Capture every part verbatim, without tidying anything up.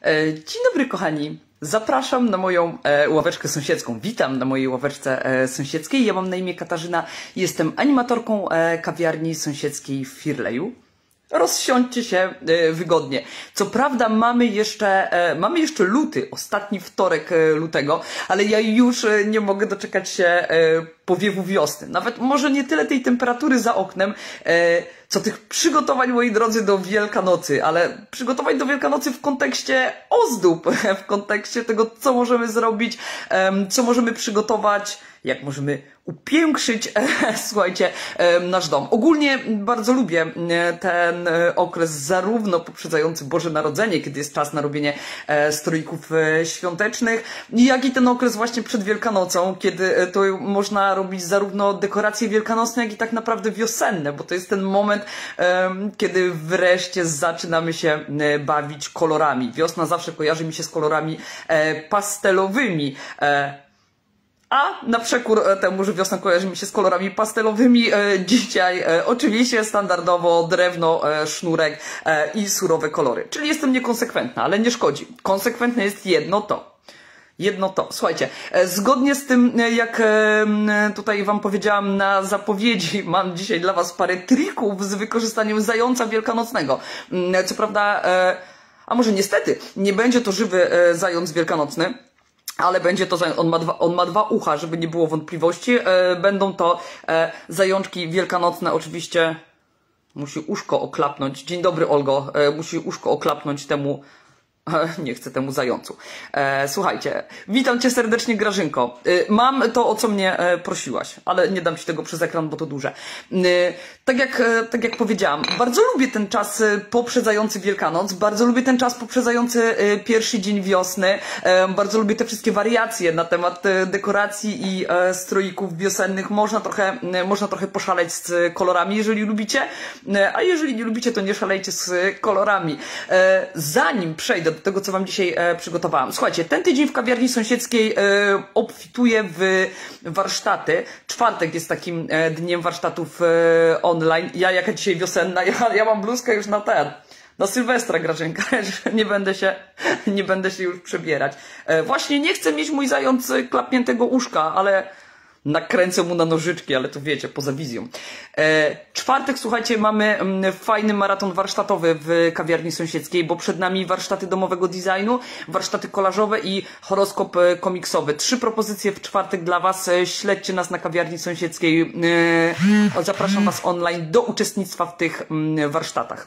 E, dzień dobry kochani, zapraszam na moją e, ławeczkę sąsiedzką. Witam na mojej ławeczce e, sąsiedzkiej. Ja mam na imię Katarzyna, jestem animatorką e, kawiarni sąsiedzkiej w Firleju. Rozsiądźcie się e, wygodnie. Co prawda mamy jeszcze, e, mamy jeszcze luty, ostatni wtorek e, lutego, ale ja już e, nie mogę doczekać się e, powiewu wiosny. Nawet może nie tyle tej temperatury za oknem, e, co tych przygotowań, moi drodzy, do Wielkanocy, ale przygotowań do Wielkanocy w kontekście ozdób, w kontekście tego, co możemy zrobić, e, co możemy przygotować, jak możemy upiększyć, e, słuchajcie, e, nasz dom. Ogólnie bardzo lubię e, ten e, okres zarówno poprzedzający Boże Narodzenie, kiedy jest czas na robienie e, strójków e, świątecznych, jak i ten okres właśnie przed Wielkanocą, kiedy e, to można robić zarówno dekoracje wielkanocne, jak i tak naprawdę wiosenne, bo to jest ten moment, e, kiedy wreszcie zaczynamy się e, bawić kolorami. Wiosna zawsze kojarzy mi się z kolorami e, pastelowymi. E, A na przekór temu, że wiosna kojarzy mi się z kolorami pastelowymi, e, dzisiaj e, oczywiście standardowo drewno, e, sznurek e, i surowe kolory. Czyli jestem niekonsekwentna, ale nie szkodzi. Konsekwentne jest jedno to. Jedno to. Słuchajcie, e, zgodnie z tym, e, jak e, tutaj wam powiedziałam na zapowiedzi, mam dzisiaj dla was parę trików z wykorzystaniem zająca wielkanocnego. E, co prawda, e, a może niestety, nie będzie to żywy e, zając wielkanocny, ale będzie to, on ma dwa, on ma dwa ucha, żeby nie było wątpliwości. E, będą to e, zajączki wielkanocne, oczywiście musi uszko oklapnąć. Dzień dobry, Olgo, e, musi uszko oklapnąć temu, e, nie chcę temu zającu. E, słuchajcie, witam cię serdecznie, Grażynko. E, mam to, o co mnie e, prosiłaś, ale nie dam ci tego przez ekran, bo to duże. E, tak, jak, e, tak jak powiedziałam, bardzo lubię ten czas e, poprzedzający Wielkanoc, bardzo lubię ten czas poprzedzający e, pierwszy dzień wiosny, e, bardzo lubię te wszystkie wariacje na temat e, dekoracji i e, stroików wiosennych. Można trochę, e, można trochę poszaleć z kolorami, jeżeli lubicie, e, a jeżeli nie lubicie, to nie szalejcie z kolorami. E, zanim przejdę do tego, co wam dzisiaj e, przygotowałam. Słuchajcie, ten tydzień w kawiarni sąsiedzkiej e, obfituję w warsztaty. Czwartek jest takim e, dniem warsztatów e, online. Ja jaka dzisiaj wiosenna, ja, ja mam bluzkę już na ten, na Sylwestra, Grażynka, nie będę się, nie będę się już przebierać. E, właśnie nie chcę mieć mój zając klapniętego uszka, ale nakręcę mu na nożyczki, ale to wiecie, poza wizją. E, czwartek, słuchajcie, mamy mm, fajny maraton warsztatowy w kawiarni sąsiedzkiej, bo przed nami warsztaty domowego designu, warsztaty kolażowe i horoskop e, komiksowy. Trzy propozycje w czwartek dla was. E, śledźcie nas na kawiarni sąsiedzkiej. E, zapraszam was online do uczestnictwa w tych mm, warsztatach.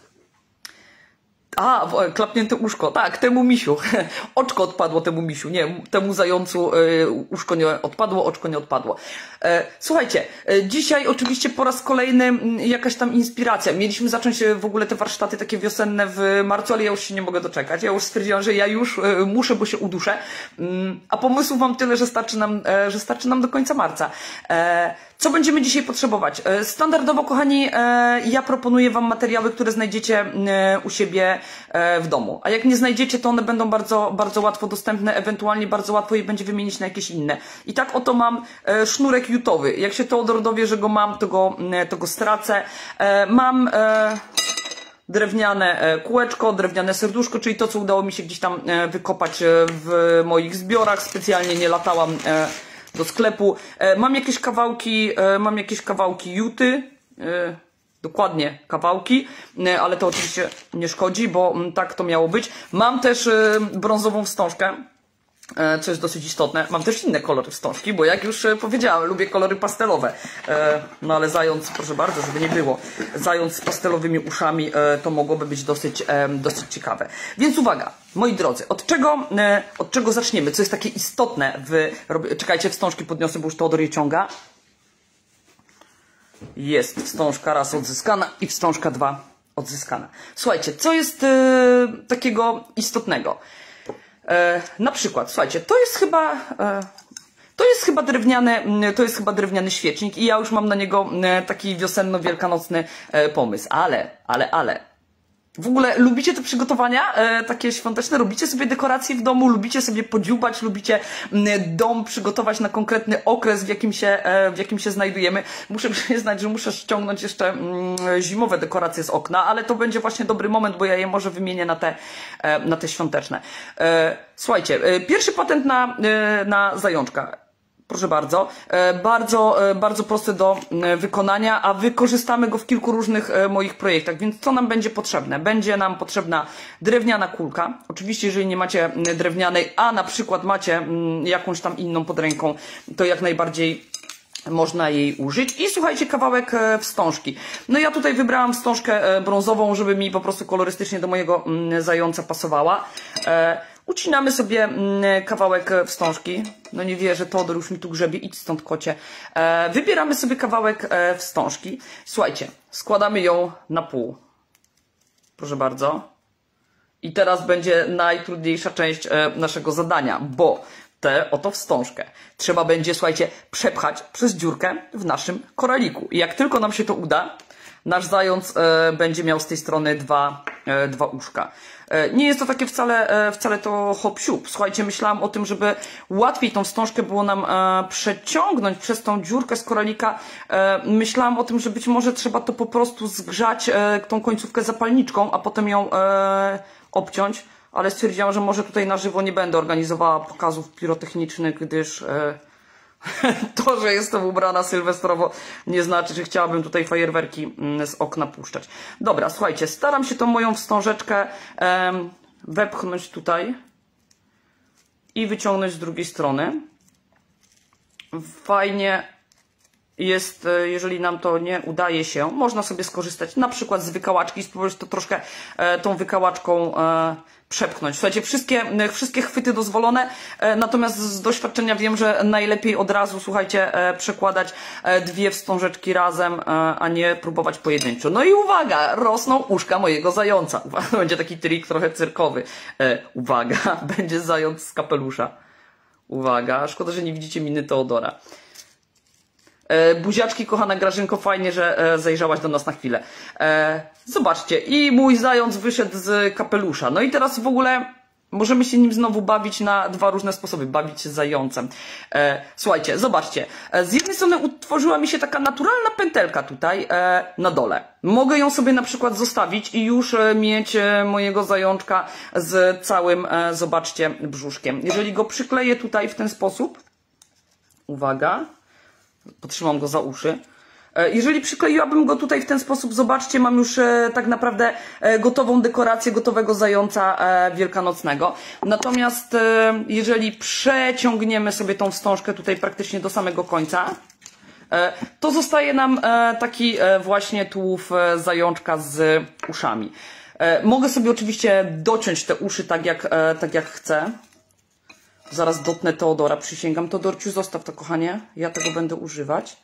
A, klapnięte uszko, tak, temu misiu. Oczko odpadło temu misiu, nie, temu zającu y, uszko nie odpadło, oczko nie odpadło. E, słuchajcie, e, dzisiaj oczywiście po raz kolejny m, jakaś tam inspiracja. Mieliśmy zacząć e, w ogóle te warsztaty takie wiosenne w marcu, ale ja już się nie mogę doczekać. Ja już stwierdziłam, że ja już e, muszę, bo się uduszę. Mm, a pomysłów mam tyle, że starczy nam, e, że starczy nam do końca marca. E, Co będziemy dzisiaj potrzebować? Standardowo, kochani, ja proponuję wam materiały, które znajdziecie u siebie w domu. A jak nie znajdziecie, to one będą bardzo, bardzo łatwo dostępne, ewentualnie bardzo łatwo je będzie wymienić na jakieś inne. I tak oto mam sznurek jutowy. Jak się Teodor dowie, że go mam, to go, to go stracę. Mam drewniane kółeczko, drewniane serduszko, czyli to, co udało mi się gdzieś tam wykopać w moich zbiorach. Specjalnie nie latałam do sklepu. E, mam jakieś kawałki, e, mam jakieś kawałki juty, e, dokładnie kawałki, e, ale to oczywiście nie szkodzi, bo m, tak to miało być. Mam też e, brązową wstążkę, e, co jest dosyć istotne. Mam też inne kolory wstążki, bo jak już e, powiedziałem, lubię kolory pastelowe. E, no ale zając, proszę bardzo, żeby nie było, zając z pastelowymi uszami, e, to mogłoby być dosyć, e, dosyć ciekawe. Więc uwaga, moi drodzy, od czego, e, od czego zaczniemy? Co jest takie istotne w... Czekajcie, wstążki podniosę, bo już Teodor je ciąga. Jest wstążka raz odzyskana i wstążka dwa odzyskana. Słuchajcie, co jest e, takiego istotnego? E, na przykład, słuchajcie, to jest chyba... E, To jest chyba drewniany, to jest chyba drewniany świecznik i ja już mam na niego taki wiosenno-wielkanocny pomysł. Ale, ale, ale... W ogóle lubicie te przygotowania e, takie świąteczne? Robicie sobie dekoracje w domu? Lubicie sobie podziubać? Lubicie m, dom przygotować na konkretny okres, w jakim się, e, w jakim się znajdujemy? Muszę przyznać, że muszę ściągnąć jeszcze m, zimowe dekoracje z okna, ale to będzie właśnie dobry moment, bo ja je może wymienię na te, e, na te świąteczne. E, słuchajcie, e, pierwszy patent na, e, na zajączka. Proszę bardzo, bardzo, bardzo prosty do wykonania, a wykorzystamy go w kilku różnych moich projektach, więc co nam będzie potrzebne? Będzie nam potrzebna drewniana kulka, oczywiście jeżeli nie macie drewnianej, a na przykład macie jakąś tam inną pod ręką, to jak najbardziej można jej użyć. I słuchajcie, kawałek wstążki. No ja tutaj wybrałam wstążkę brązową, żeby mi po prostu kolorystycznie do mojego zająca pasowała. Ucinamy sobie kawałek wstążki. No nie wierzę, Teodor już mi tu grzebie, idź stąd, kocie. E, wybieramy sobie kawałek e, wstążki. Słuchajcie, składamy ją na pół. Proszę bardzo. I teraz będzie najtrudniejsza część e, naszego zadania, bo tę oto wstążkę trzeba będzie, słuchajcie, przepchać przez dziurkę w naszym koraliku. I jak tylko nam się to uda, nasz zając e, będzie miał z tej strony dwa, e, dwa uszka. E, nie jest to takie wcale, e, wcale to hop siup. Słuchajcie, myślałam o tym, żeby łatwiej tą wstążkę było nam e, przeciągnąć przez tą dziurkę z koralika. E, myślałam o tym, że być może trzeba to po prostu zgrzać e, tą końcówkę zapalniczką, a potem ją e, obciąć. Ale stwierdziłam, że może tutaj na żywo nie będę organizowała pokazów pirotechnicznych, gdyż e, to, że jestem ubrana sylwestrowo, nie znaczy, że chciałabym tutaj fajerwerki z okna puszczać. Dobra, słuchajcie, staram się tą moją wstążeczkę em, wepchnąć tutaj i wyciągnąć z drugiej strony. Fajnie jest, jeżeli nam to nie udaje się, można sobie skorzystać na przykład z wykałaczki i spróbować to troszkę e, tą wykałaczką e, przepchnąć. Słuchajcie, wszystkie, wszystkie chwyty dozwolone, e, natomiast z doświadczenia wiem, że najlepiej od razu, słuchajcie, e, przekładać e, dwie wstążeczki razem, e, a nie próbować pojedynczo. No i uwaga, rosną uszka mojego zająca. Będzie taki trik trochę cyrkowy. E, uwaga, będzie zając z kapelusza. Uwaga, szkoda, że nie widzicie miny Teodora. E, buziaczki, kochana Grażynko, fajnie, że e, zajrzałaś do nas na chwilę. E, zobaczcie, i mój zając wyszedł z kapelusza. No i teraz w ogóle możemy się nim znowu bawić na dwa różne sposoby. Bawić się zającem. E, słuchajcie, zobaczcie. E, z jednej strony utworzyła mi się taka naturalna pętelka tutaj e, na dole. Mogę ją sobie na przykład zostawić i już e, mieć e, mojego zajączka z całym, e, zobaczcie, brzuszkiem. Jeżeli go przykleję tutaj w ten sposób, uwaga, potrzymam go za uszy. Jeżeli przykleiłabym go tutaj w ten sposób, zobaczcie, mam już e, tak naprawdę e, gotową dekorację, gotowego zająca e, wielkanocnego. Natomiast e, jeżeli przeciągniemy sobie tą wstążkę tutaj praktycznie do samego końca, e, to zostaje nam e, taki e, właśnie tułów e, zajączka z uszami. E, mogę sobie oczywiście dociąć te uszy tak jak, e, tak jak chcę. Zaraz dotnę Teodora, przysięgam. Teodorciu, zostaw to, kochanie. Ja tego będę używać.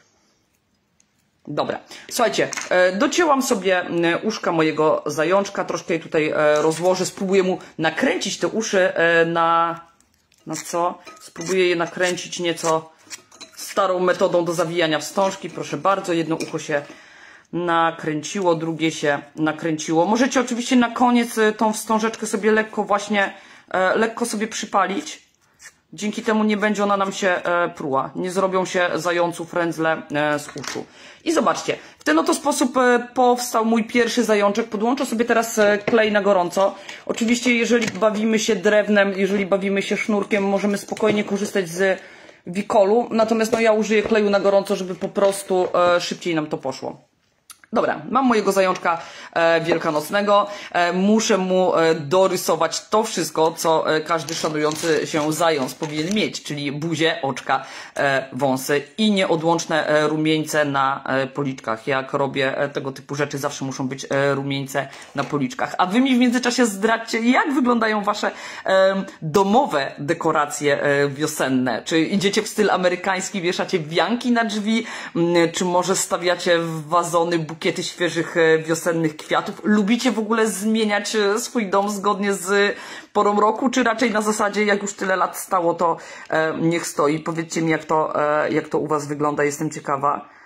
Dobra. Słuchajcie, docięłam sobie uszka mojego zajączka. Troszkę je tutaj rozłożę. Spróbuję mu nakręcić te uszy na... Na co? Spróbuję je nakręcić nieco starą metodą do zawijania wstążki. Proszę bardzo, jedno ucho się nakręciło, drugie się nakręciło. Możecie oczywiście na koniec tą wstążeczkę sobie lekko właśnie... lekko sobie przypalić. Dzięki temu nie będzie ona nam się pruła. Nie zrobią się zającu frędzle z uszu. I zobaczcie, w ten oto sposób powstał mój pierwszy zajączek. Podłączę sobie teraz klej na gorąco. Oczywiście jeżeli bawimy się drewnem, jeżeli bawimy się sznurkiem, możemy spokojnie korzystać z wikolu. Natomiast no, ja użyję kleju na gorąco, żeby po prostu szybciej nam to poszło. Dobra, mam mojego zajączka e, wielkanocnego. E, muszę mu e, dorysować to wszystko, co e, każdy szanujący się zając powinien mieć, czyli buzię, oczka, e, wąsy i nieodłączne e, rumieńce na e, policzkach. Jak robię e, tego typu rzeczy, zawsze muszą być e, rumieńce na policzkach. A wy mi w międzyczasie zdradźcie, jak wyglądają wasze e, domowe dekoracje e, wiosenne. Czy idziecie w styl amerykański, wieszacie wianki na drzwi, m, czy może stawiacie wazony, bukiety świeżych wiosennych kwiatów? Lubicie w ogóle zmieniać swój dom zgodnie z porą roku, czy raczej na zasadzie, jak już tyle lat stało, to e, niech stoi? Powiedzcie mi, jak to, e, jak to u was wygląda, jestem ciekawa.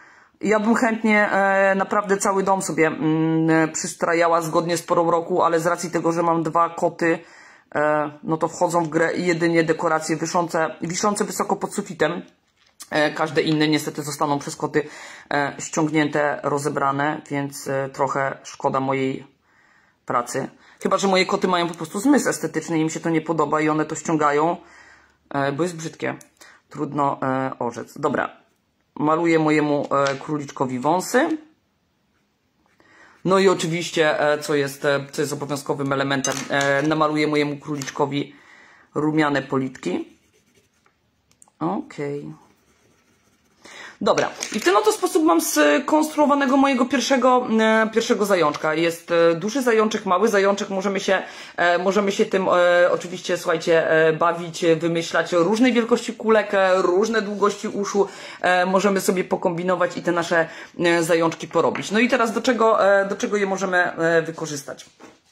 Ja bym chętnie e, naprawdę cały dom sobie mm, przystrajała zgodnie z porą roku, ale z racji tego, że mam dwa koty, e, no to wchodzą w grę jedynie dekoracje wiszące, wiszące wysoko pod sufitem. E, każde inne niestety zostaną przez koty e, ściągnięte, rozebrane, więc e, trochę szkoda mojej pracy. Chyba że moje koty mają po prostu zmysł estetyczny i im się to nie podoba i one to ściągają, e, bo jest brzydkie. Trudno e, orzec. Dobra. Maluję mojemu e, króliczkowi wąsy. No i oczywiście, e, co, jest, e, co jest obowiązkowym elementem, e, namaluję mojemu króliczkowi rumiane politki. Okej. Okay. Dobra, i w ten oto sposób mam skonstruowanego mojego pierwszego, e, pierwszego zajączka. Jest e, duży zajączek, mały zajączek, możemy się, e, możemy się tym e, oczywiście, słuchajcie, e, bawić, wymyślać różnej wielkości kulek, e, różne długości uszu, e, możemy sobie pokombinować i te nasze e, zajączki porobić. No i teraz do czego, e, do czego je możemy e, wykorzystać?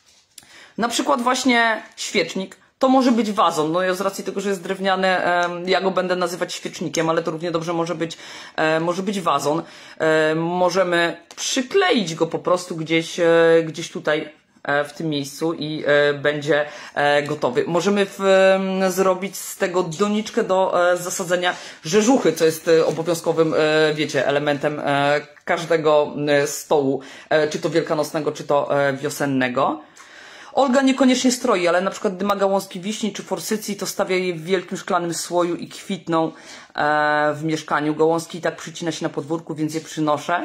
Na przykład właśnie świecznik. To może być wazon, no ja z racji tego, że jest drewniany, ja go będę nazywać świecznikiem, ale to równie dobrze może być, może być wazon. Możemy przykleić go po prostu gdzieś, gdzieś tutaj w tym miejscu i będzie gotowy. Możemy w, zrobić z tego doniczkę do zasadzenia rzeżuchy, co jest obowiązkowym, wiecie, elementem każdego stołu, czy to wielkanocnego, czy to wiosennego. Olga niekoniecznie stroi, ale na przykład gdy ma gałązki wiśni czy forsycji, to stawia je w wielkim szklanym słoju i kwitną e, w mieszkaniu. Gałązki i tak przycina się na podwórku, więc je przynoszę.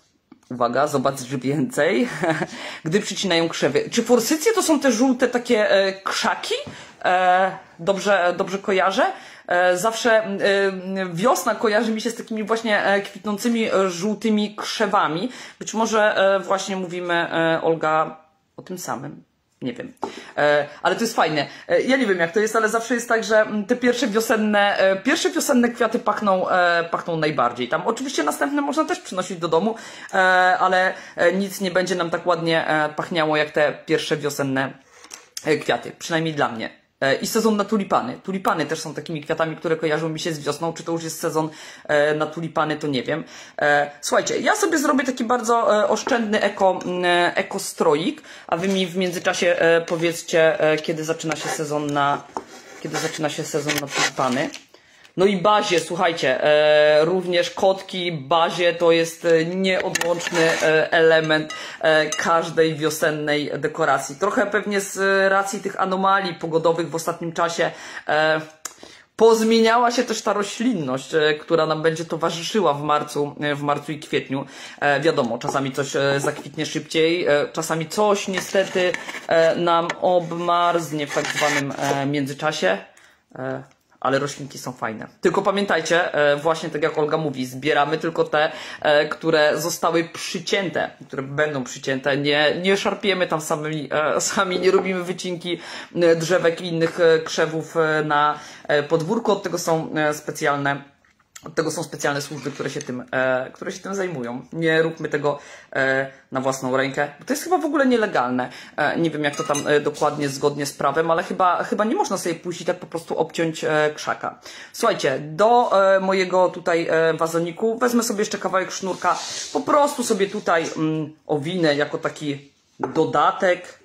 Uwaga, zobacz więcej. Gdy przycinają krzewy. Czy forsycje to są te żółte takie e, krzaki? E, dobrze, dobrze kojarzę? E, zawsze e, wiosna kojarzy mi się z takimi właśnie e, kwitnącymi e, żółtymi krzewami. Być może e, właśnie mówimy, e, Olga, o tym samym. Nie wiem, e, ale to jest fajne. E, ja nie wiem jak to jest, ale zawsze jest tak, że te pierwsze wiosenne, e, pierwsze wiosenne kwiaty pachną, e, pachną najbardziej. Tam oczywiście następne można też przynosić do domu, e, ale e, nic nie będzie nam tak ładnie e, pachniało jak te pierwsze wiosenne e, kwiaty. Przynajmniej dla mnie. I sezon na tulipany. Tulipany też są takimi kwiatami, które kojarzą mi się z wiosną. Czy to już jest sezon e, na tulipany, to nie wiem. E, słuchajcie, ja sobie zrobię taki bardzo e, oszczędny eko, e, eko stroik, a wy mi w międzyczasie e, powiedzcie, e, kiedy zaczyna się sezon na, kiedy zaczyna się sezon na tulipany. No i bazie, słuchajcie, e, również kotki, bazie to jest nieodłączny e, element e, każdej wiosennej dekoracji. Trochę pewnie z racji tych anomalii pogodowych w ostatnim czasie e, pozmieniała się też ta roślinność, e, która nam będzie towarzyszyła w marcu, e, w marcu i kwietniu. E, wiadomo, czasami coś e, zakwitnie szybciej, e, czasami coś niestety e, nam obmarznie w tak zwanym e, międzyczasie. E, Ale roślinki są fajne. Tylko pamiętajcie, e, właśnie tak jak Olga mówi, zbieramy tylko te, e, które zostały przycięte, które będą przycięte. Nie, nie szarpiemy tam sami, e, sami, nie robimy wycinki e, drzewek i innych e, krzewów e, na e, podwórku. Od tego są e, specjalne Od tego są specjalne służby, które się tym, e, które się tym zajmują. Nie róbmy tego e, na własną rękę, bo to jest chyba w ogóle nielegalne. E, nie wiem jak to tam e, dokładnie zgodnie z prawem, ale chyba, chyba nie można sobie pójść i tak po prostu obciąć e, krzaka. Słuchajcie, do e, mojego tutaj e, wazoniku wezmę sobie jeszcze kawałek sznurka. Po prostu sobie tutaj mm, owinę jako taki dodatek.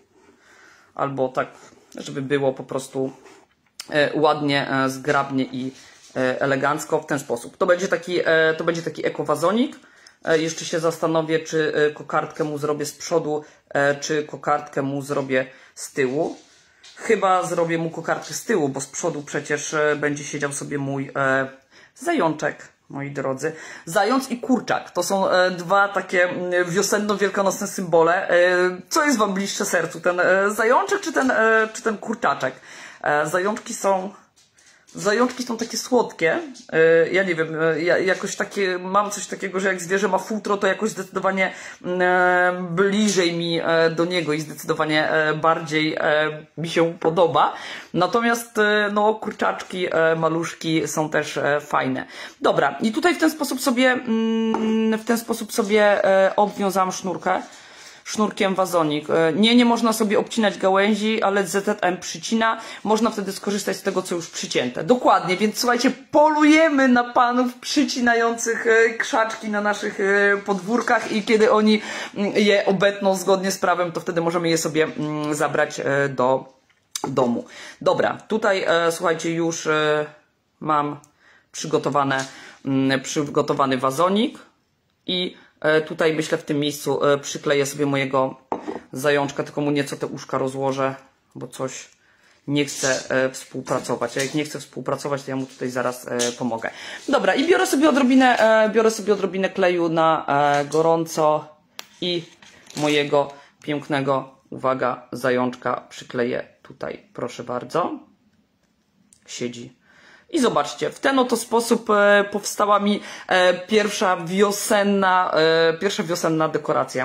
Albo tak, żeby było po prostu e, ładnie, e, zgrabnie i elegancko w ten sposób. To będzie taki, to będzie taki ekowazonik. Jeszcze się zastanowię, czy kokardkę mu zrobię z przodu, czy kokardkę mu zrobię z tyłu. Chyba zrobię mu kokardkę z tyłu, bo z przodu przecież będzie siedział sobie mój zajączek, moi drodzy. Zając i kurczak. To są dwa takie wiosenno-wielkanocne symbole. Co jest wam bliższe sercu? Ten zajączek czy ten, czy ten kurczaczek? Zajączki są... Zajączki są takie słodkie, ja nie wiem, ja jakoś takie, mam coś takiego, że jak zwierzę ma futro, to jakoś zdecydowanie bliżej mi do niego i zdecydowanie bardziej mi się podoba. Natomiast no, kurczaczki, maluszki są też fajne. Dobra, i tutaj w ten sposób sobie, w ten sposób sobie obwiązałam sznurkę. sznurkiem wazonik. Nie, nie można sobie obcinać gałęzi, ale Z Z M przycina. Można wtedy skorzystać z tego, co już przycięte. Dokładnie, więc słuchajcie, polujemy na panów przycinających krzaczki na naszych podwórkach i kiedy oni je obetną zgodnie z prawem, to wtedy możemy je sobie zabrać do domu. Dobra, tutaj słuchajcie, już mam przygotowane, przygotowany wazonik i tutaj myślę w tym miejscu przykleję sobie mojego zajączka, tylko mu nieco te uszka rozłożę, bo coś nie chce współpracować. A jak nie chce współpracować, to ja mu tutaj zaraz pomogę. Dobra, i biorę sobie odrobinę, biorę sobie odrobinę kleju na gorąco i mojego pięknego, uwaga, zajączka przykleję tutaj, proszę bardzo. Siedzi. I zobaczcie, w ten oto sposób e, powstała mi e, pierwsza wiosenna, e, pierwsza wiosenna dekoracja.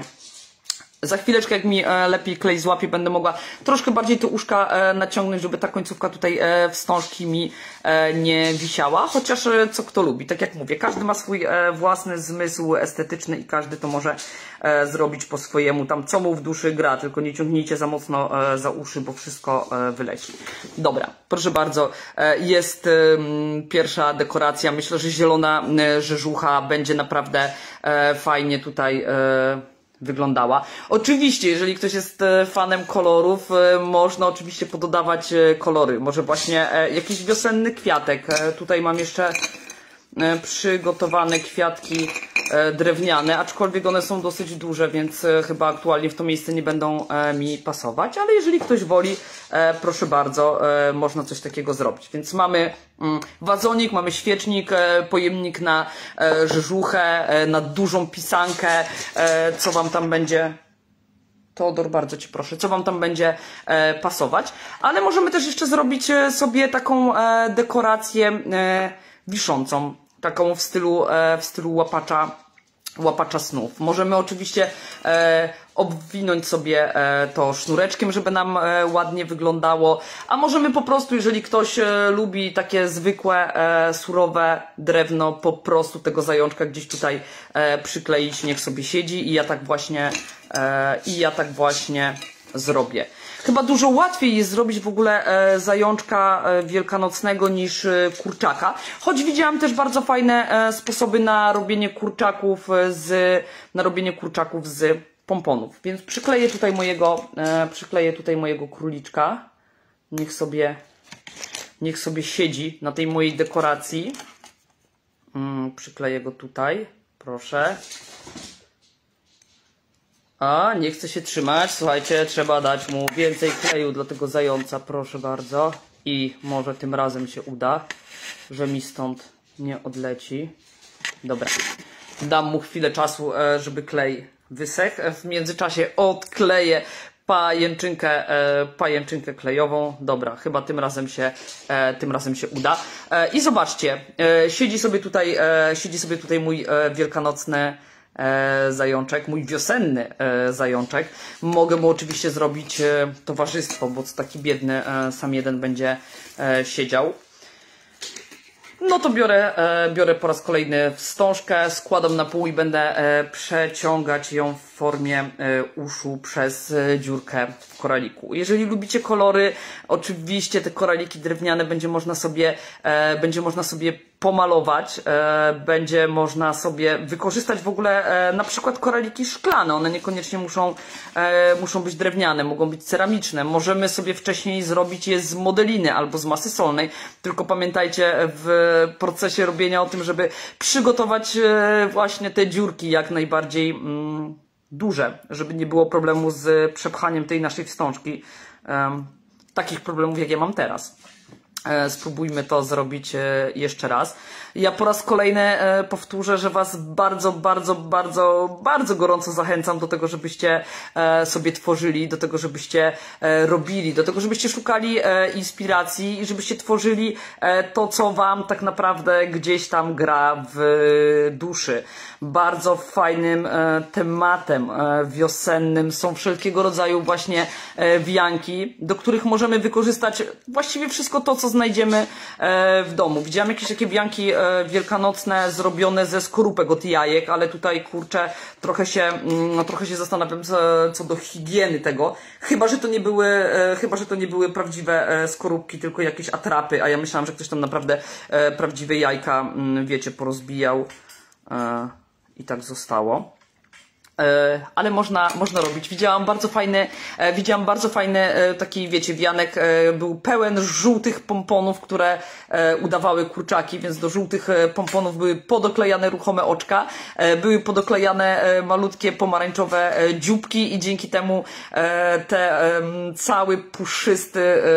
Za chwileczkę, jak mi e, lepiej klej złapie, będę mogła troszkę bardziej te uszka e, naciągnąć, żeby ta końcówka tutaj e, wstążki mi e, nie wisiała. Chociaż e, co kto lubi. Tak jak mówię, każdy ma swój e, własny zmysł estetyczny i każdy to może e, zrobić po swojemu. Tam co mu w duszy gra, tylko nie ciągnijcie za mocno e, za uszy, bo wszystko e, wyleci. Dobra, proszę bardzo. E, jest e, pierwsza dekoracja. Myślę, że zielona e, rzeżucha będzie naprawdę e, fajnie tutaj e, wyglądała. Oczywiście, jeżeli ktoś jest fanem kolorów, można oczywiście pododawać kolory. Może właśnie jakiś wiosenny kwiatek. Tutaj mam jeszcze przygotowane kwiatki drewniane, aczkolwiek one są dosyć duże, więc chyba aktualnie w to miejsce nie będą mi pasować, ale jeżeli ktoś woli, proszę bardzo, można coś takiego zrobić. Więc mamy wazonik, mamy świecznik, pojemnik na rzeżuchę, na dużą pisankę, co wam tam będzie... Teodor, bardzo Cię proszę, co wam tam będzie e, pasować. Ale możemy też jeszcze zrobić sobie taką e, dekorację e, wiszącą, taką w stylu, e, w stylu łapacza, łapacza snów. Możemy oczywiście e, obwinąć sobie e, to sznureczkiem, żeby nam e, ładnie wyglądało, a możemy po prostu, jeżeli ktoś e, lubi takie zwykłe, e, surowe drewno, po prostu tego zajączka gdzieś tutaj e, przykleić, niech sobie siedzi i ja tak właśnie e, i ja tak właśnie zrobię. Chyba dużo łatwiej jest zrobić w ogóle e, zajączka e, wielkanocnego niż e, kurczaka. Choć widziałam też bardzo fajne e, sposoby na robienie kurczaków z, na robienie kurczaków z pomponów. Więc przykleję tutaj mojego, e, przykleję tutaj mojego króliczka. Niech sobie, niech sobie siedzi na tej mojej dekoracji. Mm, przykleję go tutaj, proszę. A, nie chce się trzymać. Słuchajcie, trzeba dać mu więcej kleju dla tego zająca, proszę bardzo. I może tym razem się uda, że mi stąd nie odleci. Dobra, dam mu chwilę czasu, żeby klej wysechł. W międzyczasie odkleję pajęczynkę, pajęczynkę klejową. Dobra, chyba tym razem się, tym razem się uda. I zobaczcie, siedzi sobie tutaj, siedzi sobie tutaj mój wielkanocny E, zajączek, mój wiosenny e, zajączek. Mogę mu oczywiście zrobić e, towarzystwo, bo co taki biedny e, sam jeden będzie e, siedział. No to biorę, e, biorę po raz kolejny wstążkę, składam na pół i będę e, przeciągać ją w formie e, uszu przez e, dziurkę w koraliku. Jeżeli lubicie kolory, oczywiście te koraliki drewniane będzie można sobie, e, będzie można sobie pomalować, e, będzie można sobie wykorzystać w ogóle e, na przykład koraliki szklane. One niekoniecznie muszą, e, muszą być drewniane, mogą być ceramiczne. Możemy sobie wcześniej zrobić je z modeliny albo z masy solnej, tylko pamiętajcie w procesie robienia o tym, żeby przygotować e, właśnie te dziurki jak najbardziej mm, duże, żeby nie było problemu z przepchaniem tej naszej wstążki. E, takich problemów jak ja mam teraz. Spróbujmy to zrobić jeszcze raz. Ja po raz kolejny powtórzę, że Was bardzo, bardzo, bardzo, bardzo gorąco zachęcam do tego, żebyście sobie tworzyli, do tego, żebyście robili, do tego, żebyście szukali inspiracji i żebyście tworzyli to, co Wam tak naprawdę gdzieś tam gra w duszy. Bardzo fajnym tematem wiosennym są wszelkiego rodzaju właśnie wianki, do których możemy wykorzystać właściwie wszystko to, co znajdziemy w domu. Widziałam jakieś takie wianki wielkanocne zrobione ze skorupek od jajek, ale tutaj kurczę, trochę się, no, trochę się zastanawiam co, co do higieny tego. Chyba, że to nie były, chyba, że to nie były prawdziwe skorupki, tylko jakieś atrapy, a ja myślałam, że ktoś tam naprawdę prawdziwe jajka, wiecie, porozbijał i tak zostało. Ale można, można robić. Widziałam bardzo fajny, widziałam bardzo fajny taki, wiecie, wianek, był pełen żółtych pomponów, które udawały kurczaki, więc do żółtych pomponów były podoklejane ruchome oczka, były podoklejane malutkie pomarańczowe dzióbki i dzięki temu te cały puszysty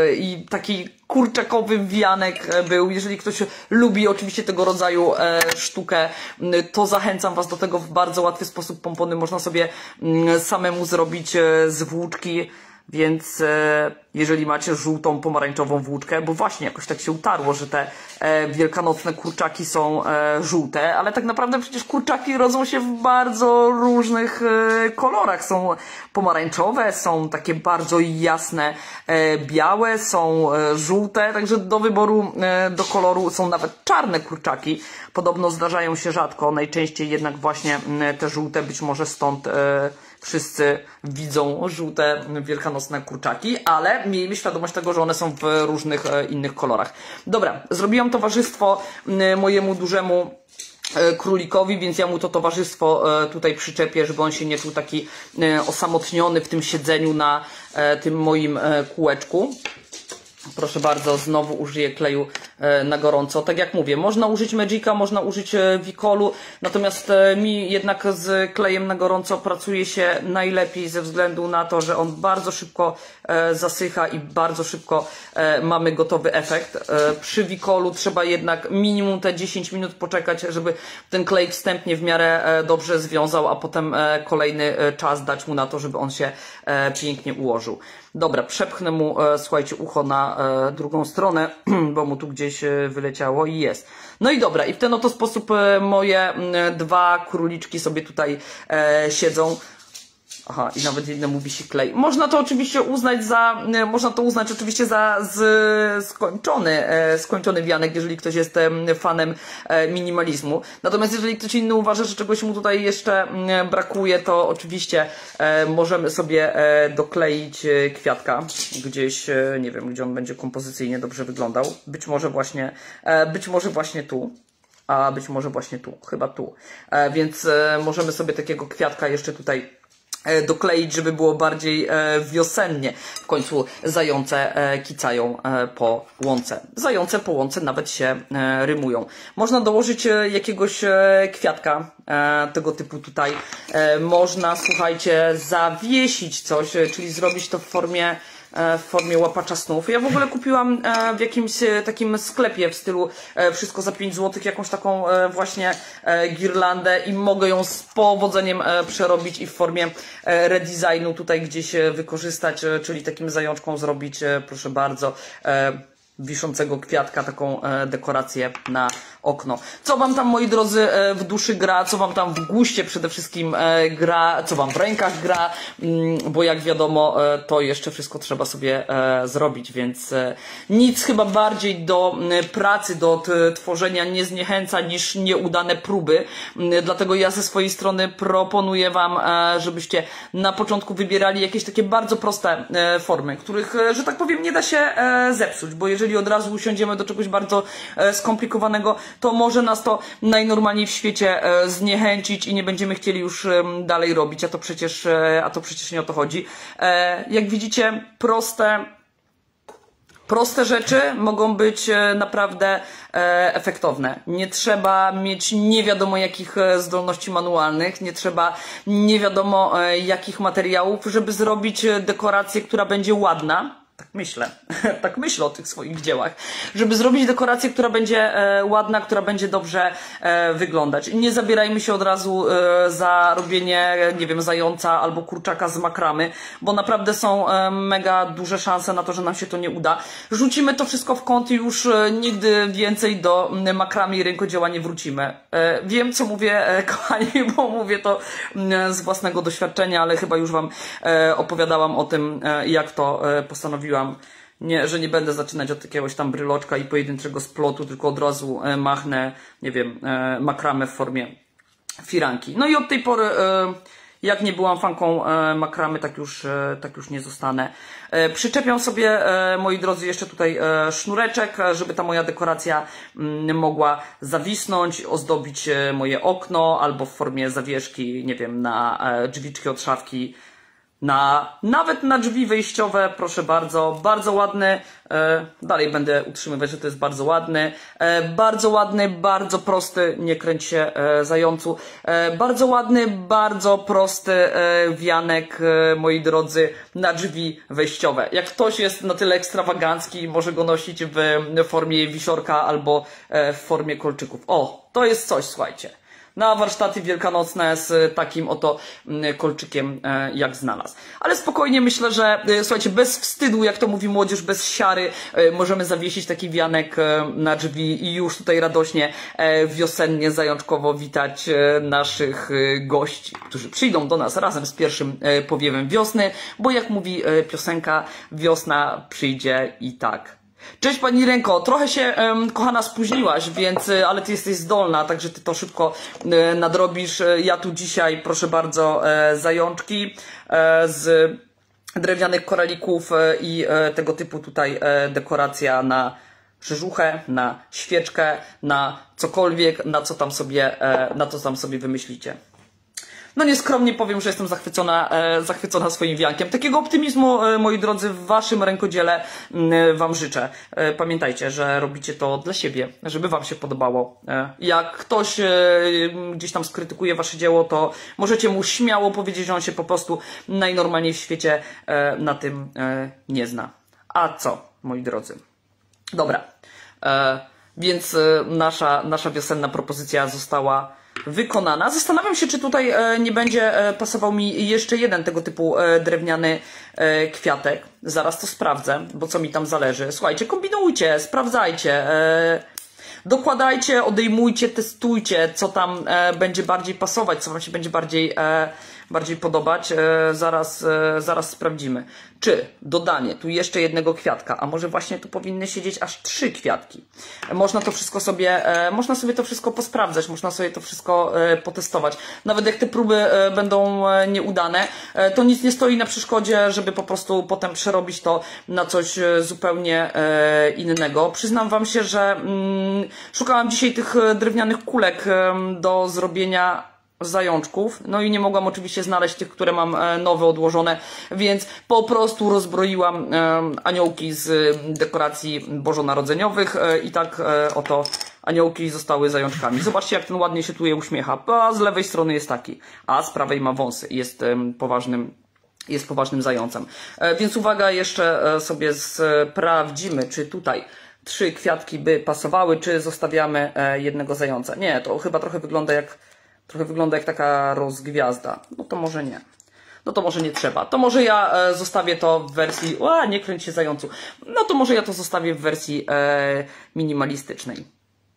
i taki kurczakowy wianek był. Jeżeli ktoś lubi oczywiście tego rodzaju e, sztukę, to zachęcam Was do tego w bardzo łatwy sposób. Pompony można sobie m, samemu zrobić e, z włóczki, więc e, jeżeli macie żółtą, pomarańczową włóczkę, bo właśnie jakoś tak się utarło, że te e, wielkanocne kurczaki są e, żółte, ale tak naprawdę przecież kurczaki rodzą się w bardzo różnych e, kolorach. Są pomarańczowe, są takie bardzo jasne, e, białe, są e, żółte, także do wyboru, e, do koloru są nawet czarne kurczaki. Podobno zdarzają się rzadko, najczęściej jednak właśnie e, te żółte, być może stąd e, wszyscy widzą żółte wielkanocne kurczaki, ale miejmy świadomość tego, że one są w różnych e, innych kolorach. Dobra, zrobiłam towarzystwo e, mojemu dużemu e, królikowi, więc ja mu to towarzystwo e, tutaj przyczepię, żeby on się nie czuł taki e, osamotniony w tym siedzeniu na e, tym moim e, kółeczku. Proszę bardzo, znowu użyję kleju na gorąco. Tak jak mówię, można użyć Magica, można użyć Wicolu, natomiast mi jednak z klejem na gorąco pracuje się najlepiej ze względu na to, że on bardzo szybko zasycha i bardzo szybko mamy gotowy efekt. Przy Wicolu trzeba jednak minimum te dziesięć minut poczekać, żeby ten klej wstępnie w miarę dobrze związał, a potem kolejny czas dać mu na to, żeby on się pięknie ułożył. Dobra, przepchnę mu, słuchajcie, ucho na drugą stronę, bo mu tu gdzieś wyleciało i jest. No i dobra, i w ten oto sposób moje dwa króliczki sobie tutaj siedzą. Aha, i nawet jednemu wisi klej. Można to oczywiście uznać za, można to uznać oczywiście za z, skończony, e, skończony wianek, jeżeli ktoś jest e, fanem e, minimalizmu. Natomiast jeżeli ktoś inny uważa, że czegoś mu tutaj jeszcze e, brakuje, to oczywiście e, możemy sobie e, dokleić e, kwiatka gdzieś, e, nie wiem, gdzie on będzie kompozycyjnie dobrze wyglądał. Być może właśnie, e, być może właśnie tu. A być może właśnie tu, chyba tu. E, więc e, możemy sobie takiego kwiatka jeszcze tutaj dokleić, żeby było bardziej wiosennie. W końcu zające kicają po łące. Zające po łące nawet się rymują. Można dołożyć jakiegoś kwiatka tego typu tutaj. Można, słuchajcie, zawiesić coś, czyli zrobić to w formie w formie łapacza snów. Ja w ogóle kupiłam w jakimś takim sklepie w stylu wszystko za pięć złotych jakąś taką właśnie girlandę i mogę ją z powodzeniem przerobić i w formie redesignu tutaj gdzieś wykorzystać, czyli takim zajączką zrobić, proszę bardzo, wiszącego kwiatka, taką dekorację na okno. Co wam tam, moi drodzy, w duszy gra, co wam tam w guście przede wszystkim gra, co wam w rękach gra, bo jak wiadomo, to jeszcze wszystko trzeba sobie zrobić, więc nic chyba bardziej do pracy, do tworzenia nie zniechęca niż nieudane próby. Dlatego ja ze swojej strony proponuję wam, żebyście na początku wybierali jakieś takie bardzo proste formy, których, że tak powiem, nie da się zepsuć, bo jeżeli od razu usiądziemy do czegoś bardzo skomplikowanego, to może nas to najnormalniej w świecie zniechęcić i nie będziemy chcieli już dalej robić, a to przecież, a to przecież nie o to chodzi. Jak widzicie, proste, proste rzeczy mogą być naprawdę efektowne. Nie trzeba mieć nie wiadomo jakich zdolności manualnych, nie trzeba nie wiadomo jakich materiałów, żeby zrobić dekorację, która będzie ładna. Tak myślę, tak myślę o tych swoich dziełach, żeby zrobić dekorację, która będzie e, ładna, która będzie dobrze e, wyglądać. Nie zabierajmy się od razu e, za robienie, nie wiem, zająca albo kurczaka z makramy, bo naprawdę są e, mega duże szanse na to, że nam się to nie uda. Rzucimy to wszystko w kąt i już e, nigdy więcej do makramy i rękodzieła nie wrócimy. E, wiem, co mówię, e, kochani, bo mówię to e, z własnego doświadczenia, ale chyba już wam e, opowiadałam o tym, e, jak to e, postanowiłam nie, że nie będę zaczynać od jakiegoś tam bryloczka i pojedynczego splotu, tylko od razu machnę, nie wiem, makramę w formie firanki. No i od tej pory, jak nie byłam fanką makramy, tak już, tak już nie zostanę. Przyczepiam sobie, moi drodzy, jeszcze tutaj sznureczek, żeby ta moja dekoracja mogła zawisnąć, ozdobić moje okno, albo w formie zawieszki, nie wiem, na drzwiczki od szafki, na, nawet na drzwi wejściowe, proszę bardzo, bardzo ładny, e, dalej będę utrzymywać, że to jest bardzo ładny, e, bardzo ładny, bardzo prosty, nie kręć się e, zającu, e, bardzo ładny, bardzo prosty e, wianek, e, moi drodzy, na drzwi wejściowe. Jak ktoś jest na tyle ekstrawagancki, może go nosić w formie wisiorka albo e, w formie kolczyków. O, to jest coś, słuchajcie. Na warsztaty wielkanocne z takim oto kolczykiem jak znalazł. Ale spokojnie myślę, że słuchajcie, bez wstydu, jak to mówi młodzież, bez siary możemy zawiesić taki wianek na drzwi i już tutaj radośnie, wiosennie, zajączkowo witać naszych gości, którzy przyjdą do nas razem z pierwszym powiewem wiosny, bo jak mówi piosenka, wiosna przyjdzie i tak. Cześć pani Ręko, trochę się um, kochana spóźniłaś, więc, ale ty jesteś zdolna, także ty to szybko e, nadrobisz. Ja tu dzisiaj, proszę bardzo, e, zajączki e, z drewnianych koralików e, i e, tego typu tutaj e, dekoracja na rzeżuchę, na świeczkę, na cokolwiek, na co tam sobie, e, na co tam sobie wymyślicie. No nieskromnie powiem, że jestem zachwycona, e, zachwycona swoim wiankiem. Takiego optymizmu, e, moi drodzy, w waszym rękodziele e, wam życzę. E, pamiętajcie, że robicie to dla siebie, żeby wam się podobało. E, jak ktoś e, gdzieś tam skrytykuje wasze dzieło, to możecie mu śmiało powiedzieć, że on się po prostu najnormalniej w świecie e, na tym e, nie zna. A co, moi drodzy? Dobra. E, więc e, nasza, nasza wiosenna propozycja została wykonana. Zastanawiam się, czy tutaj e, nie będzie e, pasował mi jeszcze jeden tego typu e, drewniany e, kwiatek. Zaraz to sprawdzę, bo co mi tam zależy. Słuchajcie, kombinujcie, sprawdzajcie, e, dokładajcie, odejmujcie, testujcie, co tam e, będzie bardziej pasować, co wam się będzie bardziej, e, bardziej podobać. E, zaraz, e, zaraz sprawdzimy. Czy dodanie tu jeszcze jednego kwiatka, a może właśnie tu powinny siedzieć aż trzy kwiatki. Można to wszystko sobie, e, można sobie to wszystko posprawdzać, można sobie to wszystko e, potestować. Nawet jak te próby e, będą e, nieudane, e, to nic nie stoi na przeszkodzie, żeby po prostu potem przerobić to na coś e, zupełnie e, innego. Przyznam wam się, że mm, szukałam dzisiaj tych drewnianych kulek e, do zrobienia zajączków, no i nie mogłam oczywiście znaleźć tych, które mam nowe odłożone, więc po prostu rozbroiłam e, aniołki z dekoracji bożonarodzeniowych e, i tak e, oto aniołki zostały zajączkami. Zobaczcie, jak ten ładnie się tu je uśmiecha, a z lewej strony jest taki, a z prawej ma wąsy, jest e, poważnym jest poważnym zającem. E, więc uwaga, jeszcze e, sobie sprawdzimy, czy tutaj trzy kwiatki by pasowały, czy zostawiamy e, jednego zająca. Nie, to chyba trochę wygląda jak Trochę wygląda jak taka rozgwiazda. No to może nie. No to może nie trzeba. To może ja e, zostawię to w wersji... A, nie kręć się zającu. No to może ja to zostawię w wersji e, minimalistycznej.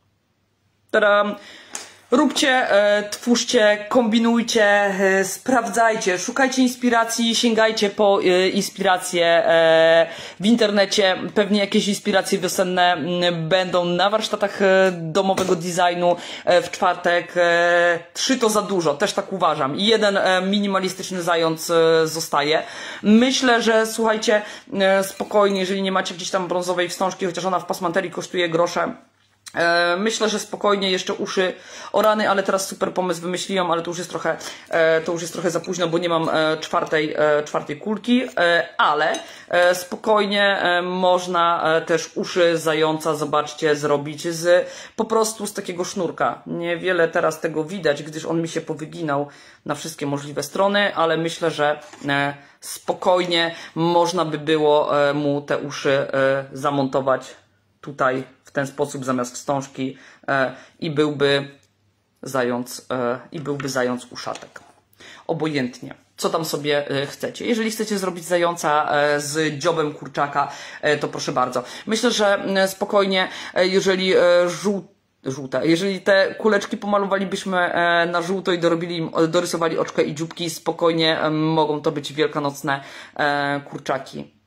Tadam! Róbcie, e, twórzcie, kombinujcie, e, sprawdzajcie, szukajcie inspiracji, sięgajcie po e, inspiracje e, w internecie. Pewnie jakieś inspiracje wiosenne m, będą na warsztatach e, domowego designu e, w czwartek. E, trzy to za dużo, też tak uważam. I jeden e, minimalistyczny zając e, zostaje. Myślę, że słuchajcie, e, spokojnie, jeżeli nie macie gdzieś tam brązowej wstążki, chociaż ona w pasmanterii kosztuje grosze. Myślę, że spokojnie jeszcze uszy o rany, ale teraz super pomysł wymyśliłam, ale to już jest trochę, to już jest trochę za późno, bo nie mam czwartej, czwartej kulki, ale spokojnie można też uszy zająca, zobaczcie, zrobić z po prostu z takiego sznurka. Niewiele teraz tego widać, gdyż on mi się powyginał na wszystkie możliwe strony, ale myślę, że spokojnie można by było mu te uszy zamontować tutaj w ten sposób zamiast wstążki e, i byłby zając e, i byłby zając uszatek. Obojętnie, co tam sobie e, chcecie. Jeżeli chcecie zrobić zająca e, z dziobem kurczaka, e, to proszę bardzo. Myślę, że e, spokojnie, e, jeżeli e, żółt żółte. Jeżeli te kuleczki pomalowalibyśmy e, na żółto i dorobili im, dorysowali oczka i dzióbki, spokojnie e, mogą to być wielkanocne e, kurczaki.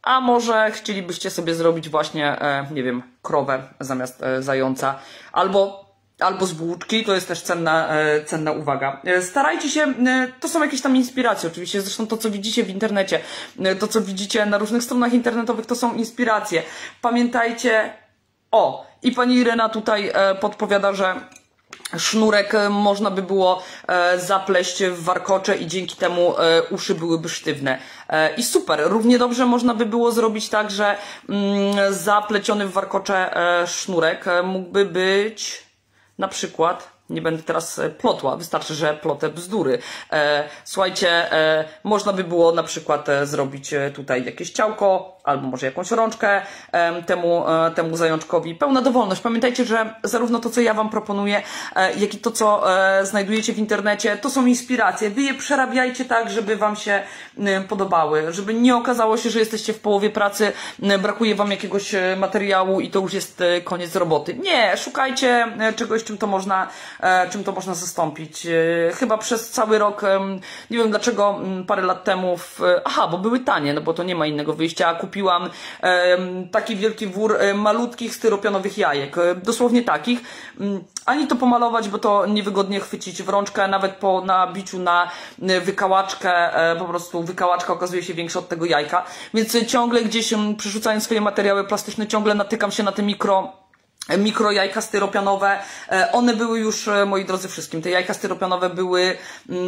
A może chcielibyście sobie zrobić właśnie, e, nie wiem, krowę zamiast e, zająca, albo Albo z włóczki, to jest też cenna, e, cenna uwaga. E, starajcie się, e, to są jakieś tam inspiracje oczywiście, zresztą to co widzicie w internecie, e, to co widzicie na różnych stronach internetowych to są inspiracje. Pamiętajcie, o, i pani Irena tutaj e, podpowiada, że sznurek można by było e, zapleść w warkocze i dzięki temu e, uszy byłyby sztywne. E, I super, równie dobrze można by było zrobić tak, że mm, zapleciony w warkocze e, sznurek e, mógłby być na przykład, nie będę teraz plotła, wystarczy, że plotę bzdury. E, słuchajcie, e, można by było na przykład e, zrobić tutaj jakieś ciałko, albo może jakąś rączkę e, temu, e, temu zajączkowi. Pełna dowolność. Pamiętajcie, że zarówno to, co ja wam proponuję, e, jak i to, co e, znajdujecie w internecie, to są inspiracje. Wy je przerabiajcie tak, żeby wam się e, podobały, żeby nie okazało się, że jesteście w połowie pracy, e, brakuje wam jakiegoś e, materiału i to już jest e, koniec roboty. Nie, szukajcie e, czegoś, czym to można E, czym to można zastąpić. E, chyba przez cały rok, e, nie wiem dlaczego, m, parę lat temu, w, aha, bo były tanie, no bo to nie ma innego wyjścia, kupiłam e, taki wielki wór e, malutkich styropianowych jajek, e, dosłownie takich. M, ani to pomalować, bo to niewygodnie chwycić w rączkę, nawet po nabiciu na wykałaczkę, e, po prostu wykałaczka okazuje się większa od tego jajka, więc ciągle gdzieś m, przerzucając swoje materiały plastyczne, ciągle natykam się na te mikro mikro jajka styropianowe. One były już, moi drodzy, wszystkim. Te jajka styropianowe były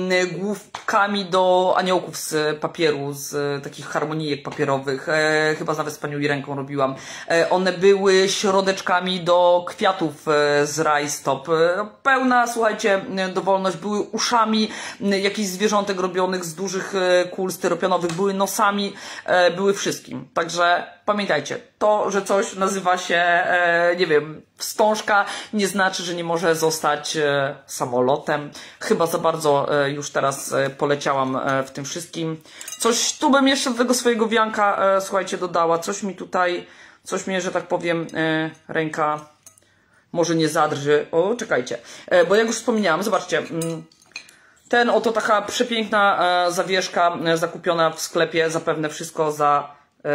główkami do aniołków z papieru, z takich harmonijek papierowych. Chyba nawet z panią Irenką robiłam. One były środeczkami do kwiatów z rajstop. Pełna, słuchajcie, dowolność. Były uszami jakichś zwierzątek robionych z dużych kul styropianowych. Były nosami, były wszystkim. Także pamiętajcie, to, że coś nazywa się, nie wiem, wstążka, nie znaczy, że nie może zostać samolotem. Chyba za bardzo już teraz poleciałam w tym wszystkim. Coś tu bym jeszcze do tego swojego wianka, słuchajcie, dodała. Coś mi tutaj, coś mnie, że tak powiem, ręka może nie zadrży. O, czekajcie, bo jak już wspomniałam, zobaczcie, ten oto taka przepiękna zawieszka zakupiona w sklepie, zapewne wszystko za...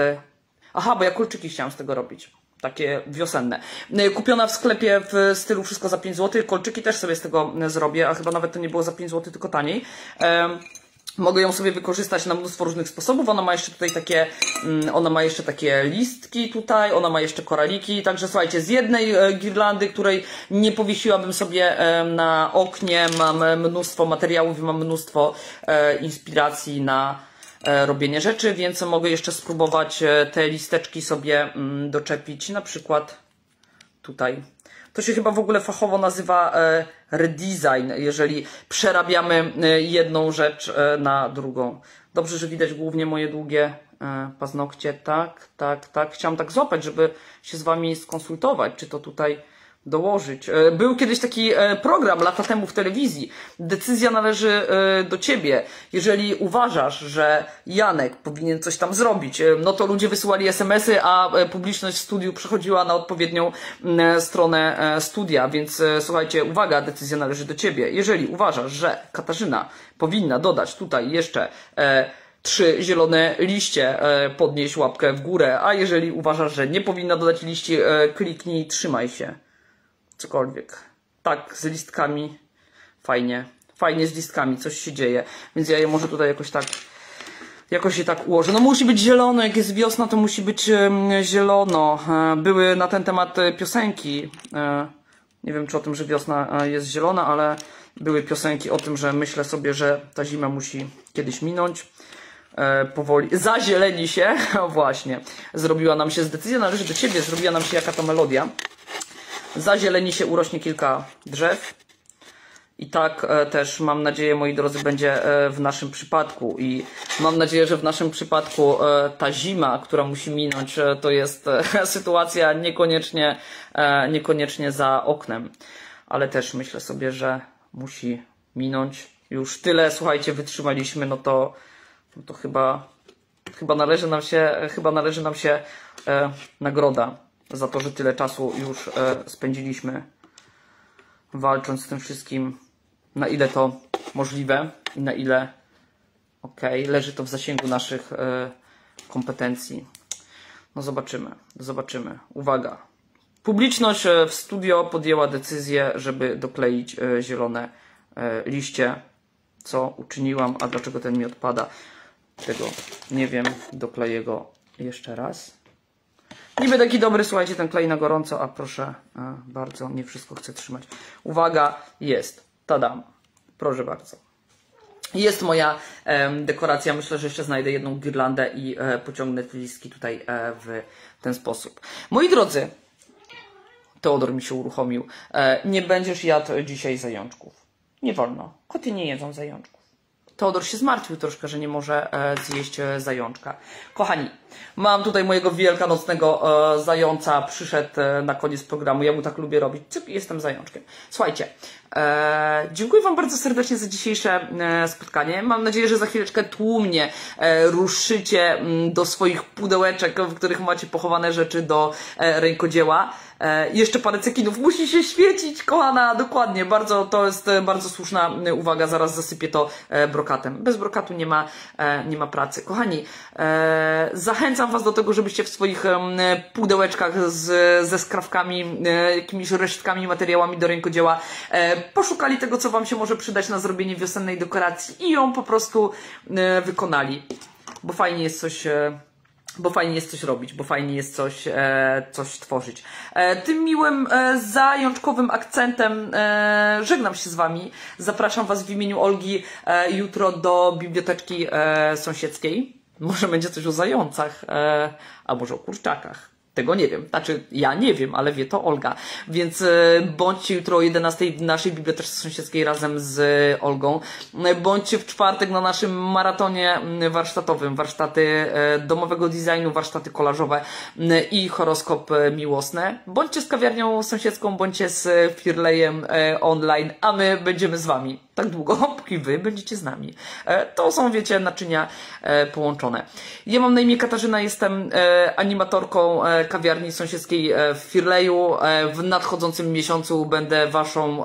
Aha, bo ja kolczyki chciałam z tego robić. Takie wiosenne. Kupiona w sklepie w stylu wszystko za pięć złotych. Kolczyki też sobie z tego zrobię, a chyba nawet to nie było za pięć złotych, tylko taniej. Ehm, mogę ją sobie wykorzystać na mnóstwo różnych sposobów. Ona ma jeszcze tutaj takie, ona ma jeszcze takie listki tutaj, ona ma jeszcze koraliki. Także słuchajcie, z jednej girlandy, której nie powiesiłabym sobie na oknie, mam mnóstwo materiałów i mam mnóstwo inspiracji na robienie rzeczy, więc mogę jeszcze spróbować te listeczki sobie doczepić, na przykład tutaj. To się chyba w ogóle fachowo nazywa redesign, jeżeli przerabiamy jedną rzecz na drugą. Dobrze, że widać głównie moje długie paznokcie. Tak, tak, tak. Chciałam tak złapać, żeby się z wami skonsultować, czy to tutaj dołożyć. Był kiedyś taki program lata temu w telewizji. Decyzja należy do ciebie. Jeżeli uważasz, że Janek powinien coś tam zrobić, no to ludzie wysyłali es em esy, a publiczność w studiu przechodziła na odpowiednią stronę studia. Więc słuchajcie, uwaga, decyzja należy do ciebie. Jeżeli uważasz, że Katarzyna powinna dodać tutaj jeszcze trzy zielone liście, podnieś łapkę w górę, a jeżeli uważasz, że nie powinna dodać liści, kliknij, trzymaj się. Cokolwiek. Tak, z listkami fajnie. Fajnie z listkami, coś się dzieje. Więc ja je może tutaj jakoś tak, jakoś je tak ułożę. No musi być zielono, jak jest wiosna, to musi być zielono. Były na ten temat piosenki. Nie wiem, czy o tym, że wiosna jest zielona, ale były piosenki o tym, że myślę sobie, że ta zima musi kiedyś minąć. Powoli zazieleni się. Właśnie. Zrobiła nam się, decyzja należy do ciebie, zrobiła nam się jaka to melodia. Zazieleni się, urośnie kilka drzew. I tak e, też mam nadzieję, moi drodzy, będzie e, w naszym przypadku. I mam nadzieję, że w naszym przypadku e, ta zima, która musi minąć, e, to jest e, sytuacja niekoniecznie, e, niekoniecznie za oknem. Ale też myślę sobie, że musi minąć. Już tyle, słuchajcie, wytrzymaliśmy, no to, no to chyba, chyba należy nam się, chyba należy nam się e, nagroda za to, że tyle czasu już e, spędziliśmy walcząc z tym wszystkim, na ile to możliwe i na ile ok, leży to w zasięgu naszych e, kompetencji. No zobaczymy, zobaczymy. Uwaga. Publiczność w studio podjęła decyzję, żeby dokleić zielone liście, co uczyniłam, a dlaczego ten mi odpada, tego nie wiem, dokleję go jeszcze raz. Niby taki dobry, słuchajcie, ten klej na gorąco, a proszę a, bardzo, nie wszystko chcę trzymać. Uwaga, jest, tadam, proszę bardzo. Jest moja e, dekoracja, myślę, że jeszcze znajdę jedną girlandę i e, pociągnę te listki tutaj e, w ten sposób. Moi drodzy, Teodor mi się uruchomił, e, nie będziesz jadł dzisiaj zajączków. Nie wolno, koty nie jedzą zajączków. Teodor się zmartwił troszkę, że nie może e, zjeść e, zajączka. Kochani, mam tutaj mojego wielkanocnego e, zająca, przyszedł e, na koniec programu, ja mu tak lubię robić, cyk, jestem zajączkiem. Słuchajcie, e, dziękuję Wam bardzo serdecznie za dzisiejsze e, spotkanie. Mam nadzieję, że za chwileczkę tłumnie e, ruszycie m, do swoich pudełeczek, w których macie pochowane rzeczy do e, rękodzieła. E, jeszcze parę cekinów musi się świecić, kochana, dokładnie, bardzo, to jest e, bardzo słuszna uwaga, zaraz zasypię to e, brokatem. Bez brokatu nie ma, e, nie ma pracy. Kochani, e, zachęcam Was do tego, żebyście w swoich e, pudełeczkach z, ze skrawkami, e, jakimiś resztkami, materiałami do rękodzieła e, poszukali tego, co Wam się może przydać na zrobienie wiosennej dekoracji i ją po prostu e, wykonali, bo fajnie jest coś... E, Bo fajnie jest coś robić, bo fajnie jest coś, e, coś tworzyć. E, tym miłym, e, zajączkowym akcentem e, żegnam się z Wami. Zapraszam Was w imieniu Olgi e, jutro do biblioteczki e, sąsiedzkiej. Może będzie coś o zającach, e, a może o kurczakach. Tego nie wiem. Znaczy, ja nie wiem, ale wie to Olga. Więc e, bądźcie jutro o jedenastej w naszej bibliotece sąsiedzkiej razem z Olgą. E, bądźcie w czwartek na naszym maratonie warsztatowym. Warsztaty e, domowego designu, warsztaty kolażowe e, i horoskop e, miłosny. Bądźcie z kawiarnią sąsiedzką, bądźcie z Firlejem e, online, a my będziemy z Wami. Tak długo, póki Wy będziecie z nami. E, to są, wiecie, naczynia e, połączone. Ja mam na imię Katarzyna, jestem e, animatorką e, kawiarni sąsiedzkiej w Firleju. W nadchodzącym miesiącu będę Waszą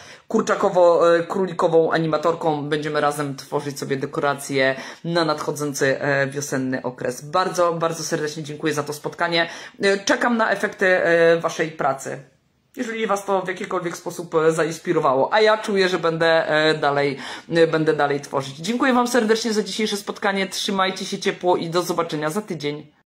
kurczakowo-królikową animatorką. Będziemy razem tworzyć sobie dekoracje na nadchodzący wiosenny okres. Bardzo, bardzo serdecznie dziękuję za to spotkanie. Czekam na efekty Waszej pracy, jeżeli Was to w jakikolwiek sposób zainspirowało, a ja czuję, że będę dalej, będę dalej tworzyć. Dziękuję Wam serdecznie za dzisiejsze spotkanie. Trzymajcie się ciepło i do zobaczenia za tydzień.